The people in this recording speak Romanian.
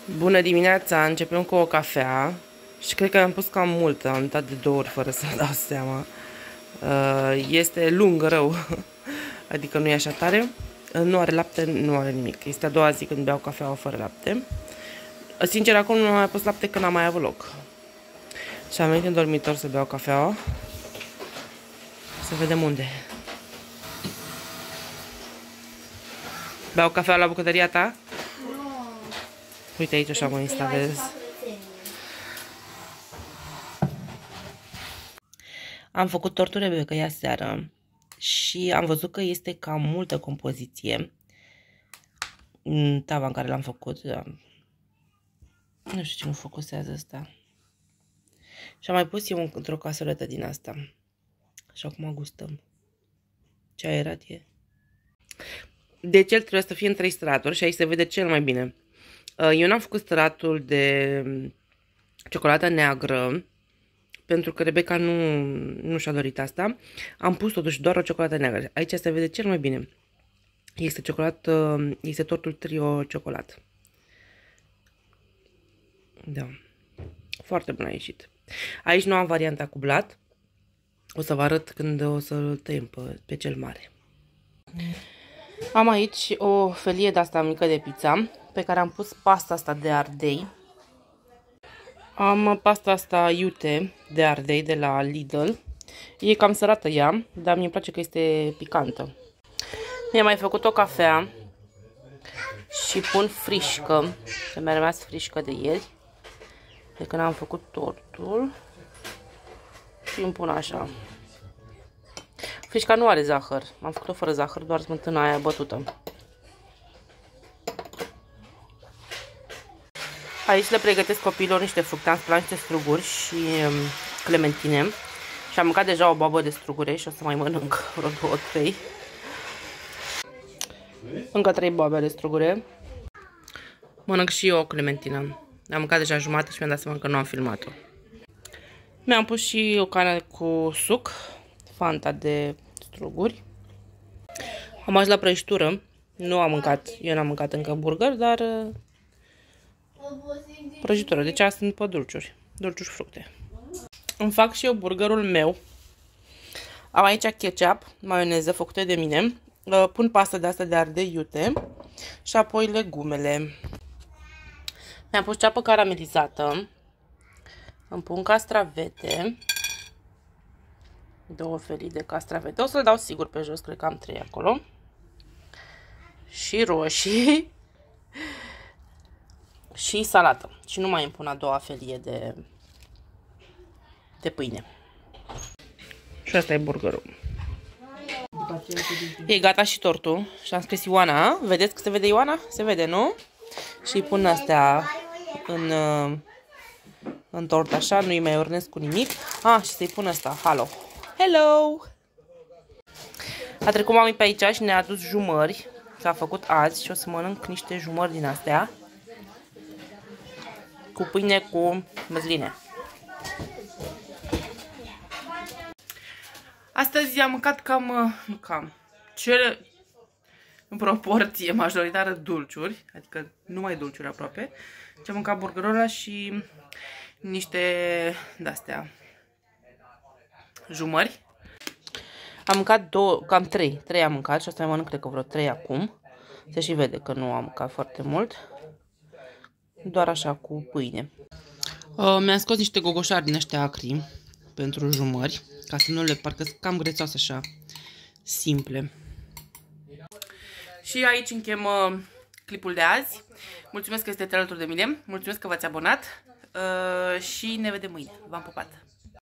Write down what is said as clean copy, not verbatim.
Bună dimineața, începem cu o cafea și cred că am pus cam mult, am dat de 2 ori fără să-mi dau seama. Este lung rău, adică nu e așa tare. Nu are lapte, nu are nimic. Este a doua zi când beau cafeaua fără lapte. Sincer, acum nu am mai pus lapte că n-am mai avut loc. Și am venit în dormitor să beau cafeaua. Să vedem unde. Beau cafea la bucătăria ta? Uite aici așa mă instalez. Am făcut tortul rebecăia seară și am văzut că este cam multă compoziție în tava în care l-am făcut. Nu știu ce nu focusează asta. Și am mai pus eu într-o casoletă din asta. Și acum gustăm. Ce aerat e. Deci el trebuie să fie în 3 straturi și aici se vede cel mai bine. Eu n-am făcut stratul de ciocolată neagră, pentru că Rebecca nu și-a dorit asta. Am pus totuși doar o ciocolată neagră. Aici se vede cel mai bine. Este ciocolată, este tortul trio ciocolat. Da. Foarte bun a ieșit. Aici nu am varianta cu blat. O să vă arăt când o să-l tăiem pe cel mare. Am aici o felie de asta mică de pizza, pe care am pus pasta asta de ardei. Am pasta asta iute de ardei de la Lidl. E cam sărată ea, dar mi-e place că este picantă. Mi-am mai făcut o cafea și pun frișcă, că mi-a rămas frișcă de ieri, de când am făcut tortul. Și îmi pun așa. Frișca nu are zahăr, am făcut-o fără zahăr, doar smântâna aia bătută. Aici le pregătesc copiilor niște fructe, am spălat niște struguri și clementine. Și am mâncat deja o boabă de strugure și o să mai mănânc vreo 2-3. Încă 3 boabe de strugure. Mănânc și eu o clementină. Am mâncat deja jumătate și mi-am dat seama că nu am filmat-o. Mi-am pus și o cană cu suc, Fanta de struguri. Am ajuns la prăjitură. Nu am mâncat, eu n-am mâncat încă burger, dar prăjitură. Deci astea sunt pe dulciuri. Dulciuri fructe. Îmi fac și eu burgerul meu. Am aici ketchup, maioneză făcute de mine. Pun pasta de asta de ardei iute. Și apoi legumele. Mi-am pus ceapă caramelizată. Îmi pun castravete. 2 felii de castravete. O să-l dau sigur pe jos, cred că am 3 acolo. Și roșii. Și salată. Și nu mai îmi pun a doua felie de pâine. Și asta e burgerul. E gata și tortul. Și am scris Ioana. Vedeți că se vede Ioana? Se vede, nu? Și îi pun astea în tort așa. Nu-i mai urnesc cu nimic. Și să-i pun asta. Halo. Hello! A trecut mami pe aici și ne-a adus jumări. S-a făcut azi și o să mănânc niște jumări din astea. Cu pâine cu măsline. Astăzi am mâncat în proporție majoritară dulciuri, adică numai dulciuri aproape. Și am mâncat burgerul ăla și niște de-astea jumări. Am mâncat cam 3 am mâncat și asta mai mănânc cred că vreo 3 acum. Se și vede că nu am mâncat foarte mult. Doar așa cu pâine. Mi-am scos niște gogoșari din ăștia acri pentru jumări, ca să nu le parcă cam grețoase așa, simple. Și aici închem clipul de azi. Mulțumesc că sunteți alături de mine, mulțumesc că v-ați abonat și ne vedem mâine. V-am pupat!